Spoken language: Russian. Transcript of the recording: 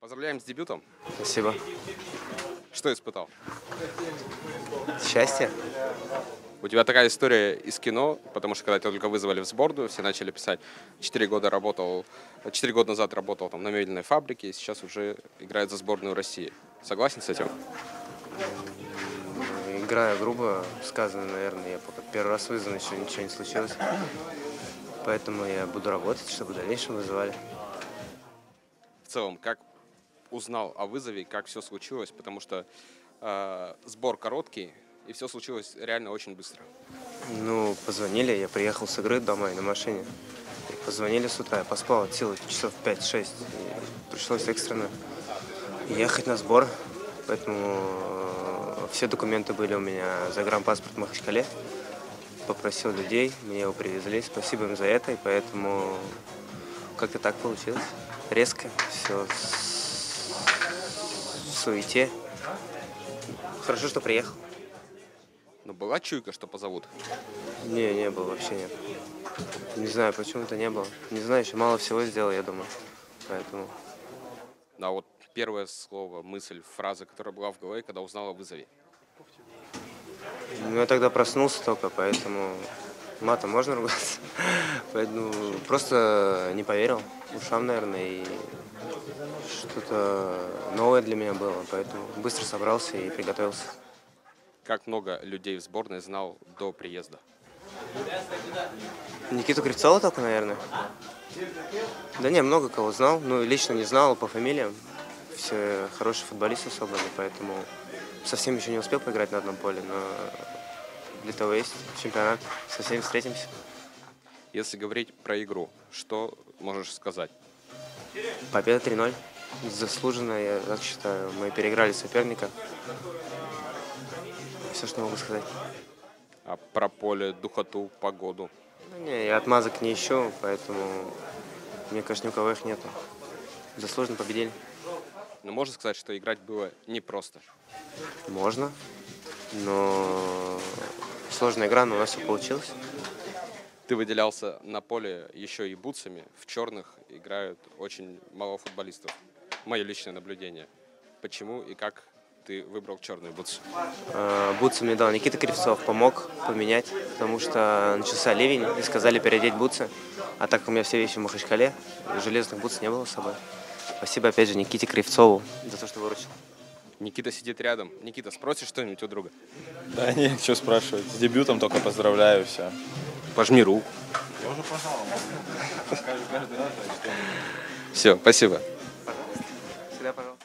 Поздравляем с дебютом. Спасибо. Что испытал? Счастье? У тебя такая история из кино, потому что когда тебя только вызвали в сборную, все начали писать. 4 года назад работал там на мебельной фабрике, и сейчас уже играет за сборную России. Согласен с этим? Играю грубо сказано, наверное. Я пока первый раз вызван, еще ничего не случилось. Поэтому я буду работать, чтобы в дальнейшем вызывали. В целом, как узнал о вызове, как все случилось, потому что сбор короткий, и все случилось реально очень быстро. Ну, позвонили, я приехал с игры домой на машине. Позвонили с утра, я поспал от силы часов 5-6. И пришлось экстренно ехать на сбор. Поэтому все документы были у меня, загранпаспорт в Махачкале. Попросил людей, мне его привезли. Спасибо им за это, и поэтому как-то так получилось. Резко, все в суете. Хорошо, что приехал. Но была чуйка, что позовут? Не было, вообще нет. Не знаю, почему-то не было. Не знаю, еще мало всего сделал, я думаю. Поэтому... А вот первое слово, мысль, фраза, которая была в голове, когда узнал о вызове? Ну, я тогда проснулся только, поэтому матом можно ругаться. Поэтому просто не поверил ушам, наверное, и что-то новое для меня было. Поэтому быстро собрался и приготовился. Как много людей в сборной знал до приезда? Никиту Кривцова только, наверное. Да не, много кого знал. Ну, лично не знал по фамилиям. Все хорошие футболисты собраны, поэтому совсем еще не успел поиграть на одном поле, но для того есть чемпионат. Со всеми встретимся. Если говорить про игру, что можешь сказать? Победа 3-0. Заслуженно, я так считаю. Мы переиграли соперника. Все, что могу сказать. А про поле, духоту, погоду? Ну, не, я отмазок не ищу, поэтому, мне кажется, ни у кого их нету. Заслуженно победили. Но можно сказать, что играть было непросто? Можно, но сложная игра, но у нас все получилось. Ты выделялся на поле еще и бутсами. В черных играют очень мало футболистов. Мое личное наблюдение. Почему и как ты выбрал черные бутсы? Бутсы мне дал Никита Кривцов, помог поменять, потому что начался ливень и сказали переодеть бутсы. А так как у меня все вещи в Махачкале, железных бутс не было с собой. Спасибо опять же Никите Кривцову за то, что выручил. Никита сидит рядом. Никита, спросишь что-нибудь у друга? Да нет, что спрашивать. С дебютом только поздравляю, все. Пожми руку. Я уже пожал. Каждый раз, что... Все, спасибо. Всегда пожалуйста.